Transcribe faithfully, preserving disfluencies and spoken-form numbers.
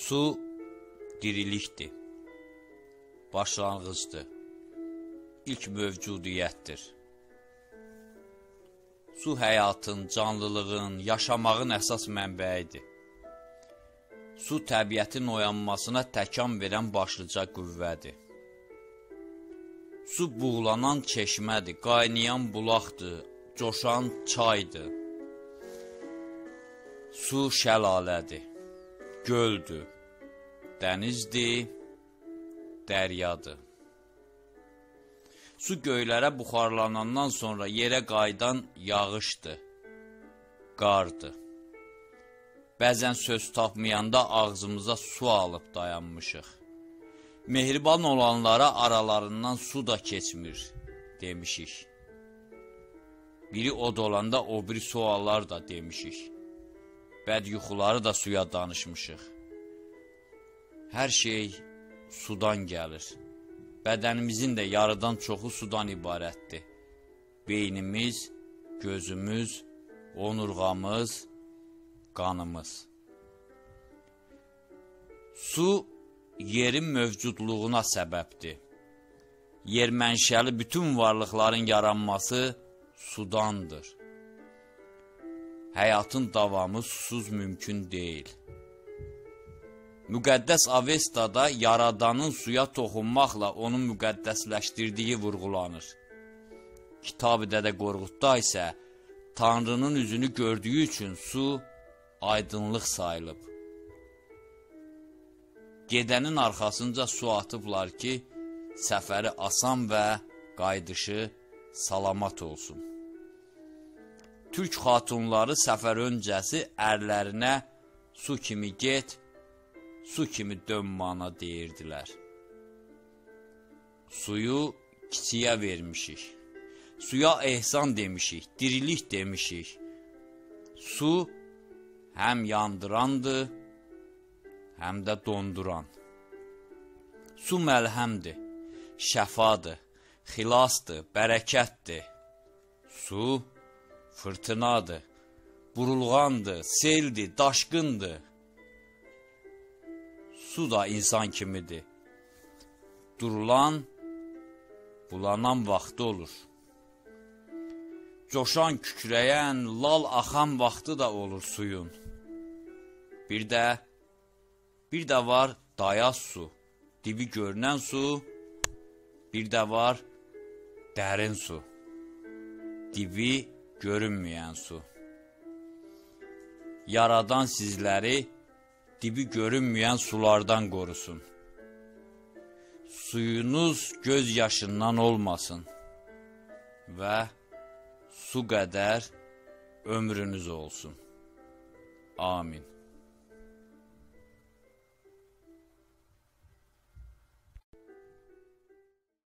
Su dirilikdir, başlanğıcdır, ilk mövcudiyyətdir. Su həyatın, canlılığın, yaşamağın əsas mənbəyidir. Su təbiətin oyanmasına təkan verən başlıca qüvvədir. Su buğlanan çeşmədir, qaynayan bulaqdır, coşan çaydır. Su şəlalədir, göldür, dənizdir, dəryadır. Su göylərə buxarlanandan sonra yerə qayıdan yağışdır, qardır. Bəzən söz tapmayanda ağzımıza su alıb dayanmışıq. Mehriban olanlara aralarından su da keçmir, demişik. Biri od olanda o biri suallar da demişik. Bəd yuxuları da suya danışmışıq. Hər şey sudan gəlir. Bədənimizin də yarıdan çoxu sudan ibarətdir. Beynimiz, gözümüz, onurğamız, qanımız. Su, yerin mövcudluğuna səbəbdir. Yer mənşəli bütün varlıqların yaranması sudandır. Həyatın davamı susuz mümkün deyil. Müqəddəs Avestada Yaradanın suya toxunmaqla onu müqəddəsləşdirdiyi vurğulanır. Kitab-ı Dədə Qorqudda isə Tanrının üzünü gördüyü üçün su aydınlıq sayılıb. Gedənin arxasınca su atıblar ki, səfəri asan və qayıdışı salamat olsun. Türk xatunları səfər öncəsi ərlərinə su kimi get, su kimi dönmana deyirdilər. Suyu kiçiyə vermişik. Suya ehsan demişik, dirilik demişik. Su həm yandırandır, həm də donduran. Su məlhəmdir, şəfadır, xilasdır, bərəkətdir. Su fırtınadır, burulğandır, seldir, daşqındır. Su da insan kimidir. Durulan, bulanan vaxtı olur. Coşan, kükrəyən, lal axan vaxtı da olur suyun. Bir də, bir də var dayaz su, dibi görünən su, bir də var dərin su, dibi görünməyən su. Yaradan sizləri dibi görünməyən sulardan qorusun. Suyunuz göz yaşından olmasın və su qədər ömrünüz olsun. Amin.